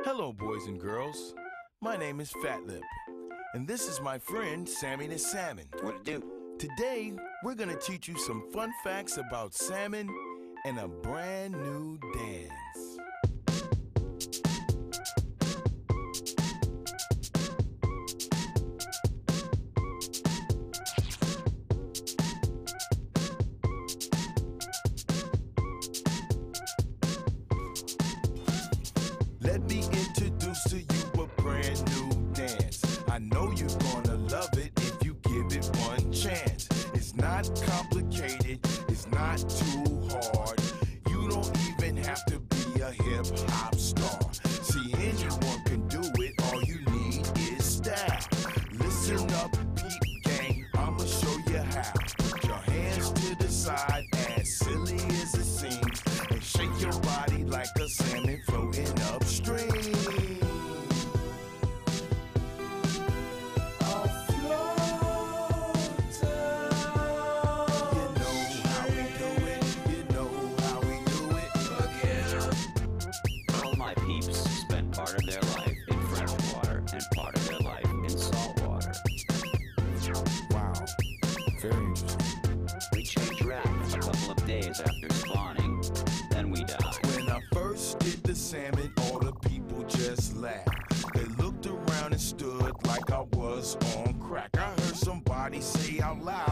Hello, boys and girls. My name is Fat Lip, and this is my friend Sammy the Salmon. What it do? Today, we're gonna teach you some fun facts about salmon and a brand new dance. Let me introduce to you a brand new dance. I know you're gonna love it if you give it one chance. It's not complicated, it's not too hard. You don't even have to be a hip hop star. See, anyone can do it, all you need is style. Listen up, peep gang, I'ma show you how. Put your hands to the side, as silly as it seems, and shake your body like a salmon floating upstream. Part of their life in fresh water and part of their life in salt water. Wow, very interesting. We change wraps a couple of days after spawning, then we die. When I first did the salmon, all the people just laughed. They looked around and stood like I was on crack. I heard somebody say out loud,